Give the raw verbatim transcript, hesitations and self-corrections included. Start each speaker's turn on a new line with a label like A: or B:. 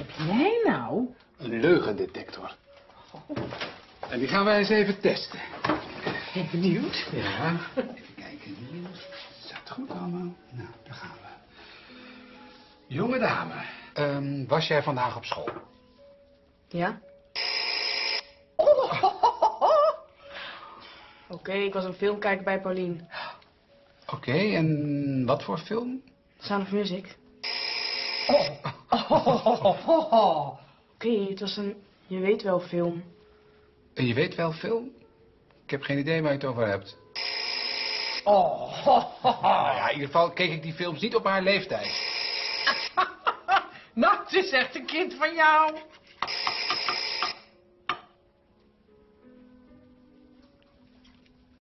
A: heb jij nou?
B: Een leugendetector. En die gaan wij eens even testen.
A: Ben je benieuwd?
B: Ja. Even kijken hier. Staat goed allemaal? Nou, daar gaan we. Jonge dame, um, was jij vandaag op school?
A: Ja. Oh. Oké, okay, ik was een film kijken bij Paulien.
B: Oké, okay, en wat voor film?
A: Sound of Music.
B: Oh.
A: Oké, okay, het was een je weet wel film.
B: En je weet wel film? Ik heb geen idee waar je het over hebt.
A: Oh.
B: Nou ja, in ieder geval keek ik die films niet op haar leeftijd.
A: Nou, het is echt een kind van jou.